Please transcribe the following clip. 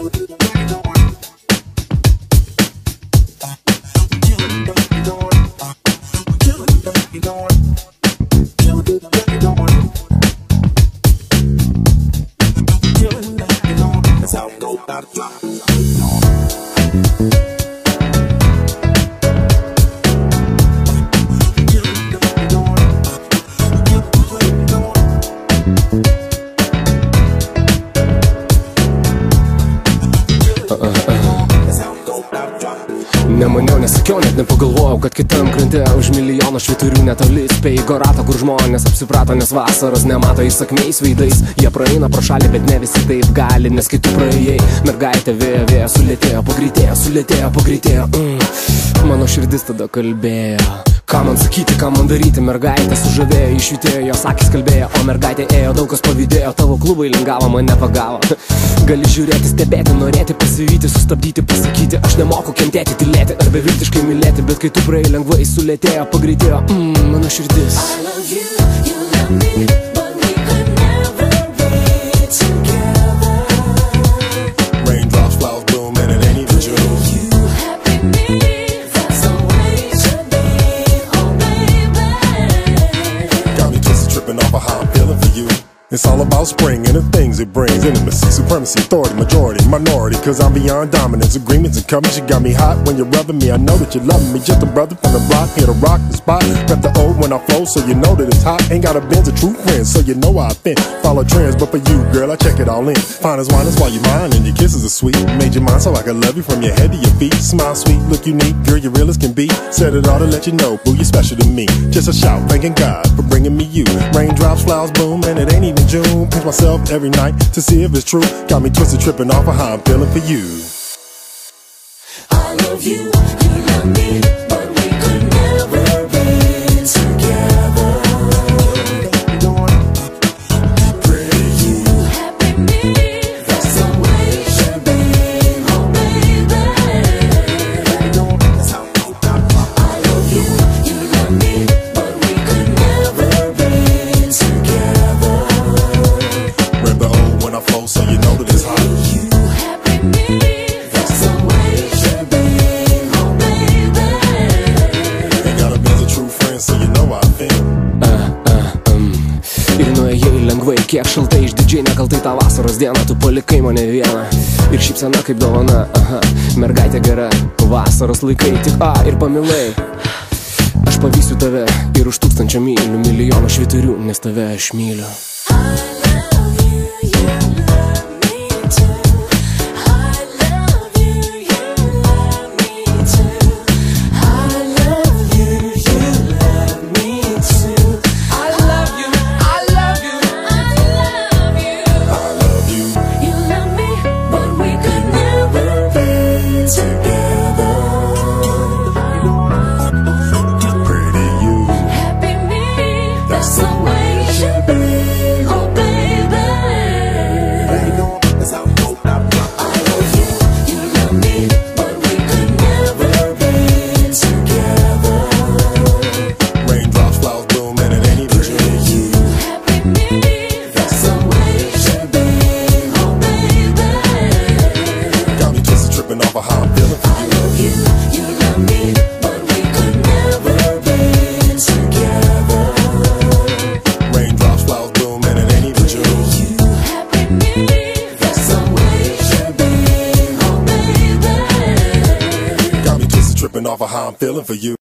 Nemaniau, nesakiau, net nepagalvojau, kad kitam krante už milijoną švyturių netoli spėjai ratą, kur žmonės apsiprato, nes vasaros nemato įsakmiais veidais. Jie praeina pro šalį, bet ne visi taip gali, nes kai tu praėjai, mergaitė vėjo sulėtėjo, pagreitėjo. Mano širdis tada kalbėjo. Ką man sakyti, ką man daryti, mergaitė sužavėjo, išvytėjo, jos akis kalbėjo, o mergaitė ėjo, daug kas pavydėjo, tavo klubai lingavo, mane pagavo. Gali žiūrėti, stebėti, norėti, pasivyti, sustabdyti, pasakyti, aš nemoku kentėti, tylėti ar beviltiškai mylėti, bet kai tu praėjai lengvai, sulėtėjo, pagreitėjo, mano širdis. I love you, you love me, but we could never be together. Raindrops, flowers bloom, and it ain't even June. You happy me. Off of how I'm feeling for you. It's all about spring and the things it brings. Intimacy, supremacy, authority, majority, minority. Cause I'm beyond dominance, agreements and covenants. You got me hot when you're rubbing me. I know that you're loving me. Just a brother from the block, here to rock the spot. Rep the old when I flow, so you know that it's hot. Ain't got a Benz, a true friend, so you know I offend. Follow trends, but for you, girl, I check it all in. Fine as wine, that's why you mine, and your kisses are sweet. Made your mind so I can love you from your head to your feet. Smile sweet, look unique, girl, you're real as can be. Said it all to let you know, boo, you're special to me. Just a shout, thanking God for bringing me you. Raindrops, flowers bloom, and it ain't even June. Pinch myself every night to see if it's true. Got me twisted, tripping off of how I'm feeling for you. I love you, you love me, but we could never be together. Pretty you, happy me, that's the way it should be. Oh baby, I love you, you love me, but we could never be together. Rep the old when I flow, so you know that it's hot. You happy me, that's the way it should be. Oh baby, Ain't gotta be a true friend, so you know how I feel. Ir nuėjai lengvai, kiek šaltai, išdidžiai nekaltai tą vasaros dieną. Tu palikai mane vieną ir šypsena kaip dovana. Mergaitė gera, vasaros laikai tik ir pamilai. Aš pavysiu tave ir už 1000 mylių, milijoną švyturių, nes tave aš myliu. Off of how I'm feeling for you.